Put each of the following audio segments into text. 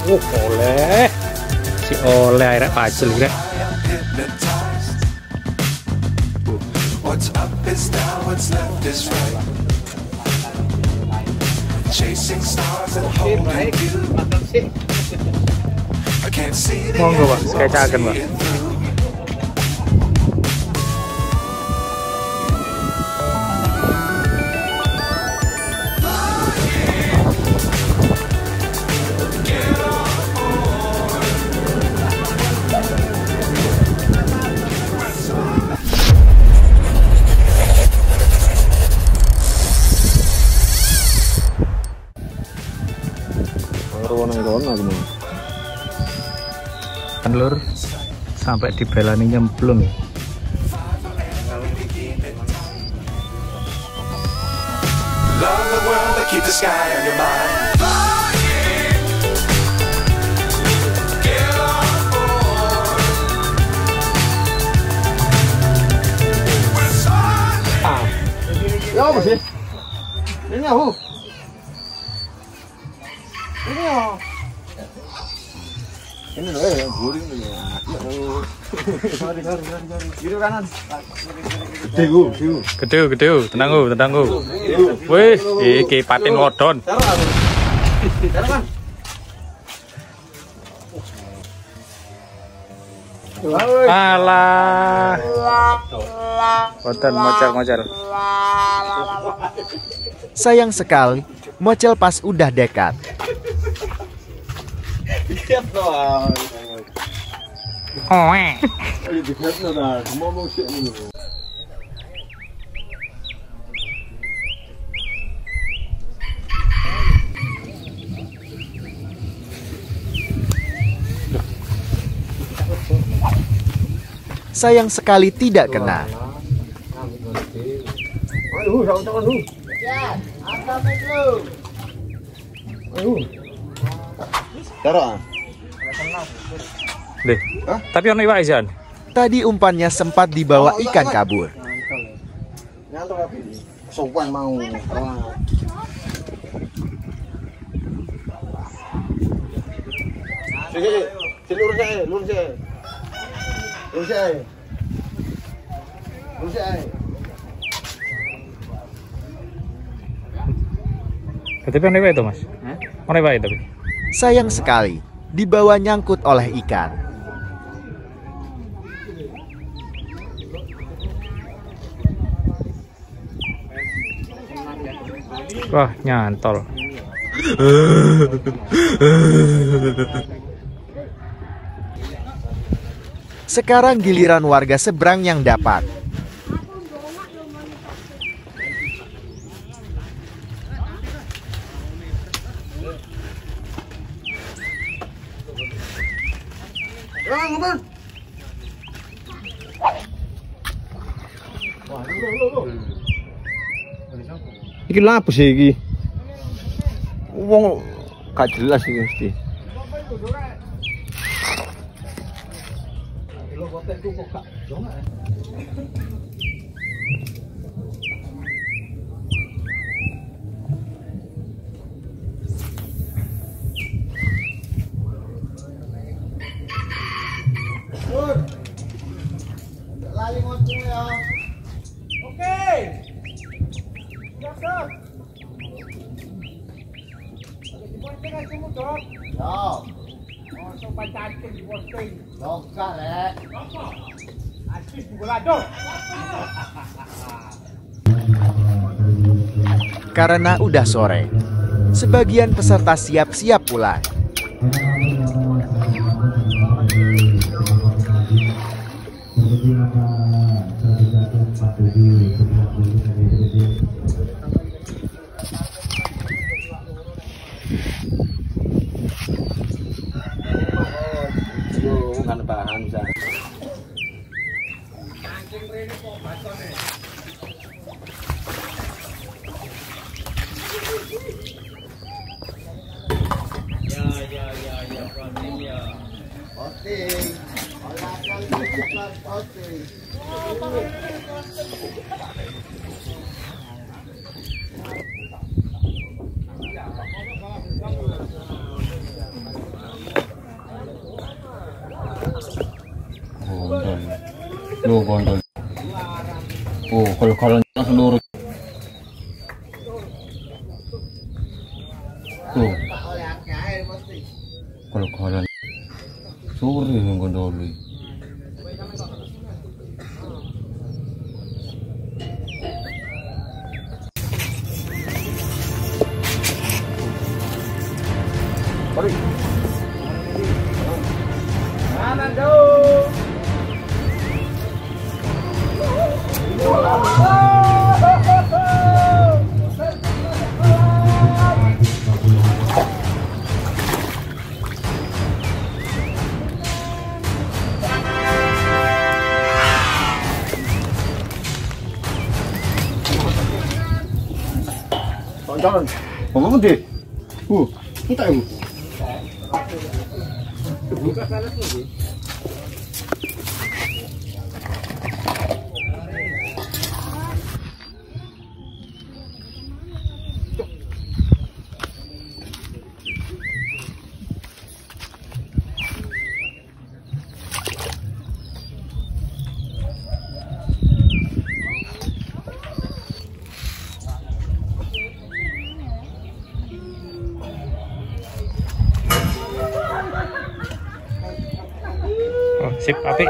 Oleh si oleh airnya pacul kira. What's up is down, what's left is right. Chasing stars and holding you. I can't see the Monggo Pak, skecaken Pak. Lur sampai di belani nyemplung. Love the world, but keep the sky on your mind. Get on board. Ya apa sih? Ini aku. Ini ya. Ini loh ya, guring loh ya. Sorry. Kiri kanan. Gede, tenang go. Wih, iki patin lodon. Taruh. Alah. Boten mocal. Sayang sekali, mocel pas udah dekat. Siap dong. Oe. Ayo dikit dah, semua mau siap dulu. Sayang sekali tidak kena. Ayo, jangan dulu. Ya, angkat dulu. Ayo. Taruh. Deh. Tapi ono iwak Izan. Tadi umpannya sempat dibawa ikan kabur. Nyantok apa ini? Sopan mau. Sini lurus aja. Tapi ono iwak itu, Mas. Ono iwak itu. Sayang sekali, dibawa nyangkut oleh ikan. Wah, nyantol. Sekarang giliran warga seberang yang dapat. Iki lha apa sih iki? Wong gak jelas iki mesti. Lali ngoceng ya. Oke. Siap. Diposting aja mu, Dok. Ya. Oh, sopan cantik diposting. Lokal, Lek. Apa? Asis bola, Dok. Karena udah sore, sebagian peserta siap-siap pulang. Kan bahan bisa. Loh, gondol. Oh, kalau seluruh. Tuh. Kalau sore yang gondol. Jangan, ngomong deh. Kita ibu. Oh, sip, apik.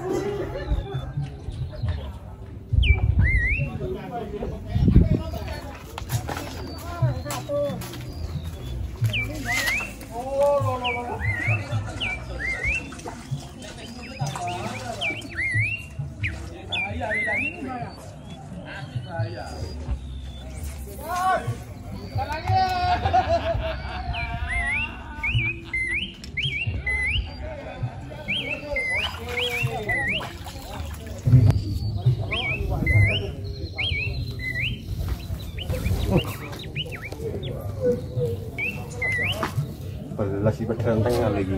Belas si pedang tengah lagi.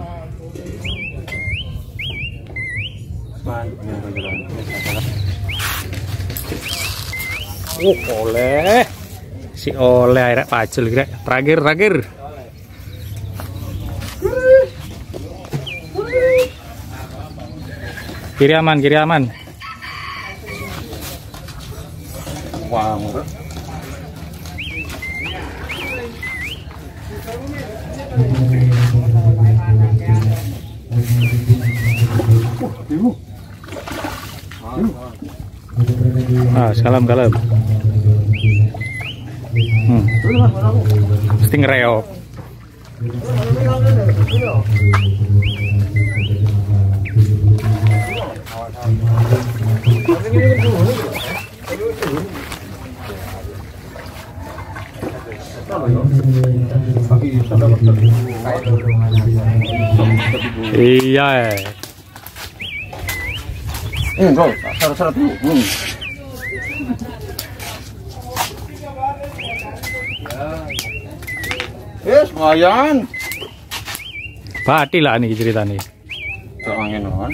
Oleh si oleh air pacul kira terakhir. Kiri aman. Wow. Salam. Mesti ngereok. Iya. Enggak, syarat dulu. Lumayan. Pati lah nih ceritanya. Angin kan.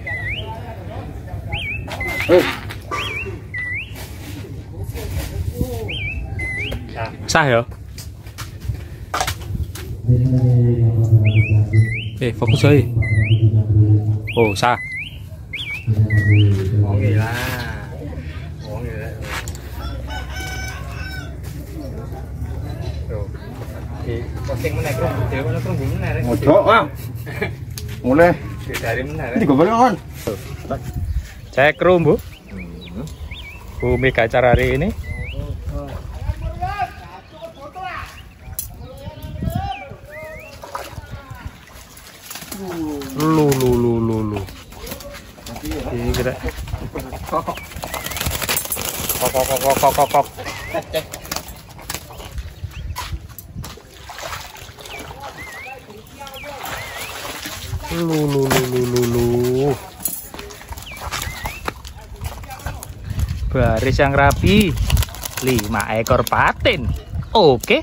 Sah ya. Fokus aja. Oh, sah. Oke lah. Posting menaik Ojo, Bang. Mulai. dari menaik. Ini gobelin kan. Cek room, Bu. Bumi acara hari ini. Lu. Ini kira. Kok. Lu. Baris yang rapi. 5 ekor patin. Oke.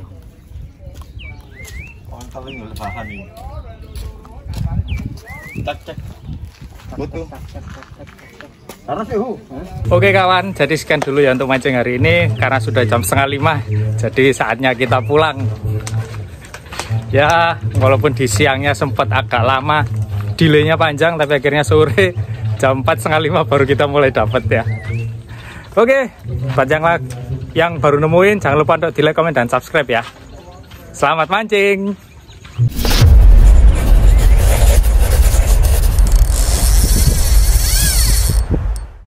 Oke kawan, jadi sekian dulu ya untuk mancing hari ini. Karena sudah jam 4:30, jadi saatnya kita pulang. Ya, walaupun di siangnya sempat agak lama, delaynya panjang, tapi akhirnya sore jam 4:30 baru kita mulai dapat ya. Oke, buat yang baru nemuin jangan lupa untuk di like, komen, dan subscribe ya. Selamat mancing.